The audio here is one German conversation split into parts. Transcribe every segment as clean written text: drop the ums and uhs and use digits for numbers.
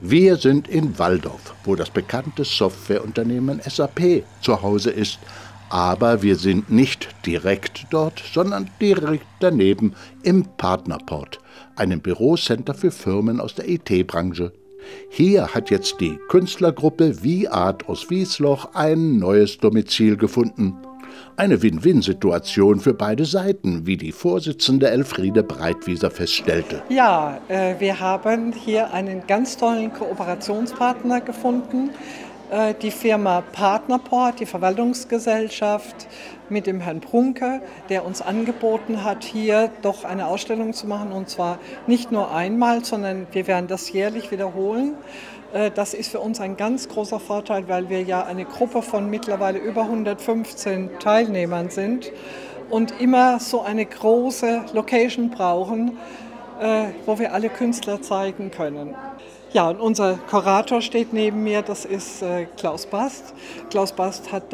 Wir sind in Walldorf, wo das bekannte Softwareunternehmen SAP zu Hause ist. Aber wir sind nicht direkt dort, sondern direkt daneben im Partnerport, einem Bürocenter für Firmen aus der IT-Branche. Hier hat jetzt die Künstlergruppe Viart aus Wiesloch ein neues Domizil gefunden. Eine Win-Win-Situation für beide Seiten, wie die Vorsitzende Elfriede Breitwieser feststellte. Ja, wir haben hier einen ganz tollen Kooperationspartner gefunden. Die Firma Partnerport, die Verwaltungsgesellschaft mit dem Herrn Prunke, der uns angeboten hat, hier doch eine Ausstellung zu machen. Und zwar nicht nur einmal, sondern wir werden das jährlich wiederholen. Das ist für uns ein ganz großer Vorteil, weil wir ja eine Gruppe von mittlerweile über 115 Teilnehmern sind und immer so eine große Location brauchen, wo wir alle Künstler zeigen können. Ja, und unser Kurator steht neben mir, das ist Klaus Bast. Klaus Bast hat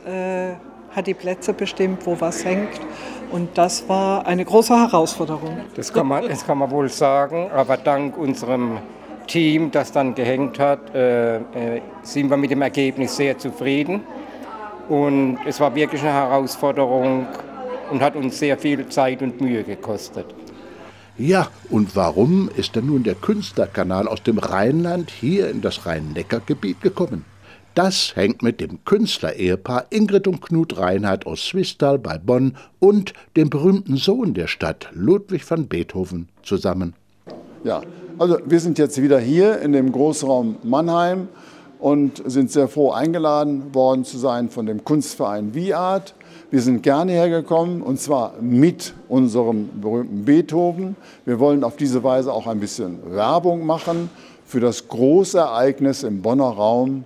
die Plätze bestimmt, wo was hängt. Und das war eine große Herausforderung. Das kann man wohl sagen, aber dank unserem Team, das dann gehängt hat, sind wir mit dem Ergebnis sehr zufrieden. Und es war wirklich eine Herausforderung und hat uns sehr viel Zeit und Mühe gekostet. Ja, und warum ist denn nun der Künstlerkanal aus dem Rheinland hier in das Rhein-Neckar-Gebiet gekommen? Das hängt mit dem Künstlerehepaar Ingrid und Knut Reinhardt aus Swisttal bei Bonn und dem berühmten Sohn der Stadt, Ludwig van Beethoven, zusammen. Ja, also wir sind jetzt wieder hier in dem Großraum Mannheim und sind sehr froh, eingeladen worden zu sein von dem Kunstverein Viart. Wir sind gerne hergekommen, und zwar mit unserem berühmten Beethoven. Wir wollen auf diese Weise auch ein bisschen Werbung machen für das große Ereignis im Bonner Raum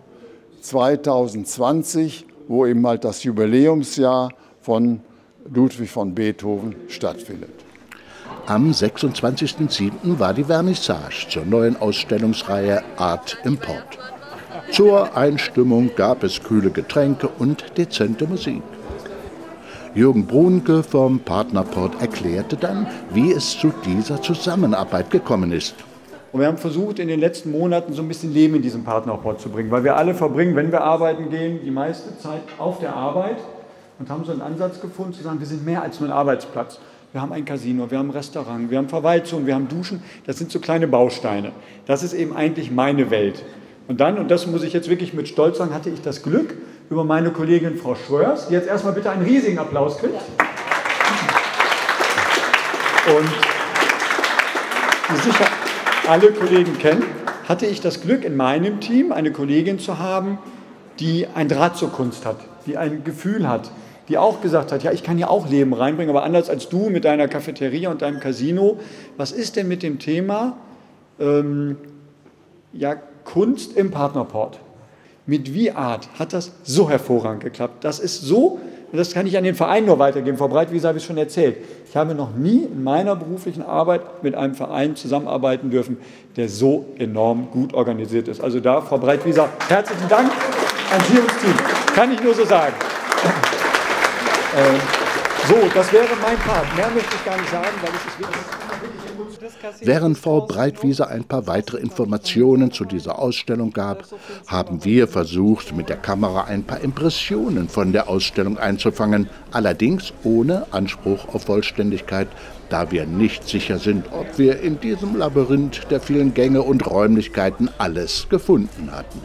2020, wo eben halt das Jubiläumsjahr von Ludwig van Beethoven stattfindet. Am 26.07. war die Vernissage zur neuen Ausstellungsreihe Art Import. Zur Einstimmung gab es kühle Getränke und dezente Musik. Jürgen Brunke vom Partnerport erklärte dann, wie es zu dieser Zusammenarbeit gekommen ist. Und wir haben versucht, in den letzten Monaten so ein bisschen Leben in diesem Partnerport zu bringen, weil wir alle verbringen, wenn wir arbeiten gehen, die meiste Zeit auf der Arbeit und haben so einen Ansatz gefunden, zu sagen, wir sind mehr als nur ein Arbeitsplatz. Wir haben ein Casino, wir haben ein Restaurant, wir haben Verwaltung, wir haben Duschen. Das sind so kleine Bausteine. Das ist eben eigentlich meine Welt. Und dann, und das muss ich jetzt wirklich mit Stolz sagen, hatte ich das Glück, über meine Kollegin Frau Schröers, die jetzt erstmal bitte einen riesigen Applaus kriegt. Und die sicher alle Kollegen kennen, hatte ich das Glück, in meinem Team eine Kollegin zu haben, die ein Draht zur Kunst hat, die ein Gefühl hat, die auch gesagt hat, ja, ich kann ja auch Leben reinbringen, aber anders als du mit deiner Cafeteria und deinem Casino, was ist denn mit dem Thema Kunst im Partnerport? Mit Viart hat das so hervorragend geklappt. Das ist so, das kann ich an den Verein nur weitergeben. Frau Breitwieser habe ich schon erzählt. Ich habe noch nie in meiner beruflichen Arbeit mit einem Verein zusammenarbeiten dürfen, der so enorm gut organisiert ist. Also da, Frau Breitwieser, herzlichen Dank an Sie und das Team. Kann ich nur so sagen. So, das wäre mein Part. Mehr möchte ich gar nicht sagen, weil es ist wirklich... Während Frau Breitwieser ein paar weitere Informationen zu dieser Ausstellung gab, haben wir versucht, mit der Kamera ein paar Impressionen von der Ausstellung einzufangen, allerdings ohne Anspruch auf Vollständigkeit, da wir nicht sicher sind, ob wir in diesem Labyrinth der vielen Gänge und Räumlichkeiten alles gefunden hatten.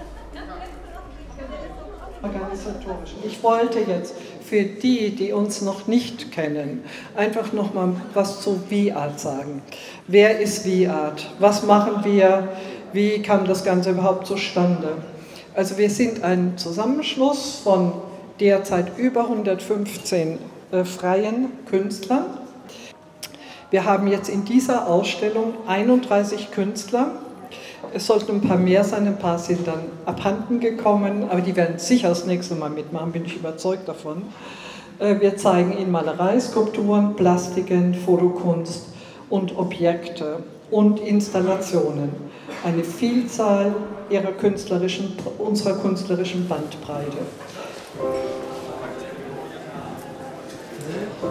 Ich wollte jetzt für die, die uns noch nicht kennen, einfach noch mal was zu Viart sagen. Wer ist Viart? Was machen wir? Wie kam das Ganze überhaupt zustande? Also wir sind ein Zusammenschluss von derzeit über 115 freien Künstlern. Wir haben jetzt in dieser Ausstellung 31 Künstler. Es sollten ein paar mehr sein, ein paar sind dann abhanden gekommen, aber die werden sicher das nächste Mal mitmachen, bin ich überzeugt davon. Wir zeigen ihnen Malerei, Skulpturen, Plastiken, Fotokunst und Objekte und Installationen. Eine Vielzahl unserer künstlerischen Bandbreite.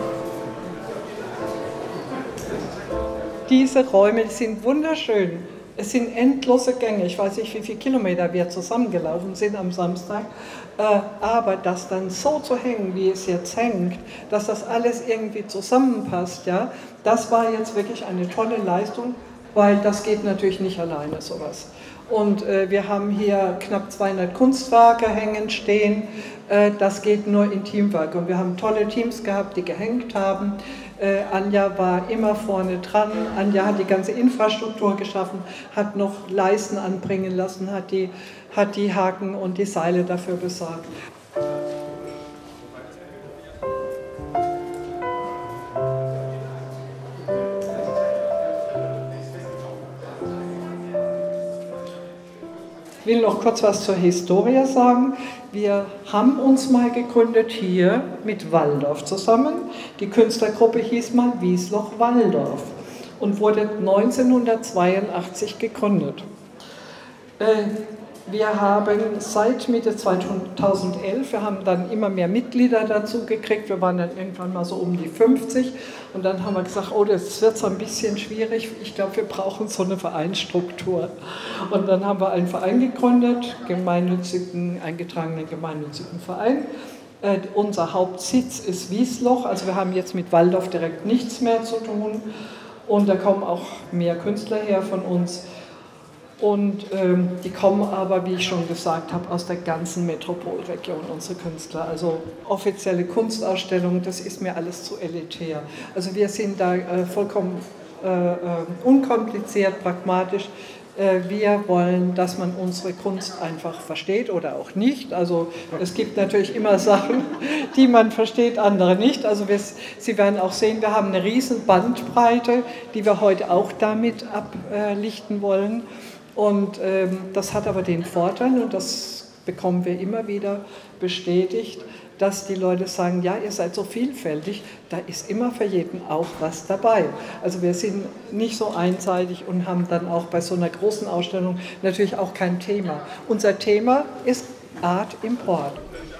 Diese Räume sind wunderschön. Es sind endlose Gänge, ich weiß nicht, wie viele Kilometer wir zusammengelaufen sind am Samstag, aber das dann so zu hängen, wie es jetzt hängt, dass das alles irgendwie zusammenpasst, ja, das war jetzt wirklich eine tolle Leistung, weil das geht natürlich nicht alleine, sowas. Und wir haben hier knapp 200 Kunstwerke hängen stehen, das geht nur in Teamwork. Und wir haben tolle Teams gehabt, die gehängt haben. Anja war immer vorne dran. Anja hat die ganze Infrastruktur geschaffen, hat noch Leisten anbringen lassen, hat die Haken und die Seile dafür besorgt. Ich will noch kurz was zur Historie sagen. Wir haben uns mal gegründet hier mit Walldorf zusammen. Die Künstlergruppe hieß mal Wiesloch-Walldorf und wurde 1982 gegründet. Wir haben seit Mitte 2011, wir haben dann immer mehr Mitglieder dazu gekriegt, wir waren dann irgendwann mal so um die 50 und dann haben wir gesagt, oh, das wird so ein bisschen schwierig, ich glaube, wir brauchen so eine Vereinsstruktur. Und dann haben wir einen Verein gegründet, eingetragenen gemeinnützigen Verein. Unser Hauptsitz ist Wiesloch, also wir haben jetzt mit Walldorf direkt nichts mehr zu tun und da kommen auch mehr Künstler her von uns. Und die kommen aber, wie ich schon gesagt habe, aus der ganzen Metropolregion, unsere Künstler. Also offizielle Kunstausstellungen, das ist mir alles zu elitär. Also wir sind da vollkommen unkompliziert, pragmatisch. Wir wollen, dass man unsere Kunst einfach versteht oder auch nicht. Also es gibt natürlich immer Sachen, die man versteht, andere nicht. Also Sie werden auch sehen, wir haben eine riesen Bandbreite, die wir heute auch damit ablichten wollen. Und das hat aber den Vorteil, und das bekommen wir immer wieder bestätigt, dass die Leute sagen, ja, ihr seid so vielfältig, da ist immer für jeden auch was dabei. Also wir sind nicht so einseitig und haben dann auch bei so einer großen Ausstellung natürlich auch kein Thema. Unser Thema ist Art Import.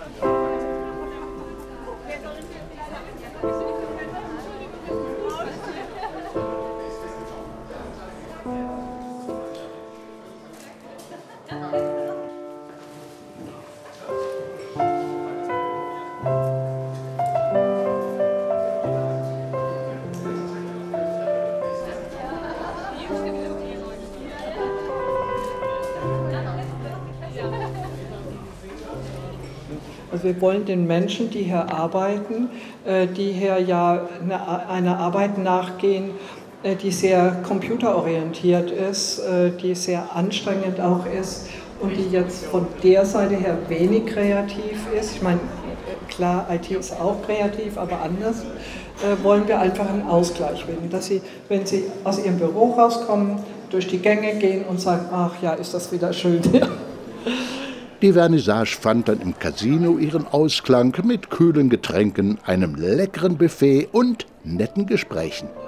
Also wir wollen den Menschen, die hier arbeiten, die hier ja einer Arbeit nachgehen, die sehr computerorientiert ist, die sehr anstrengend auch ist und die jetzt von der Seite her wenig kreativ ist. Ich meine, klar, IT ist auch kreativ, aber anders. Wollen wir einfach einen Ausgleich finden, dass sie, wenn sie aus ihrem Büro rauskommen, durch die Gänge gehen und sagen, ach ja, ist das wieder schön. Die Vernissage fand dann im Casino ihren Ausklang mit kühlen Getränken, einem leckeren Buffet und netten Gesprächen.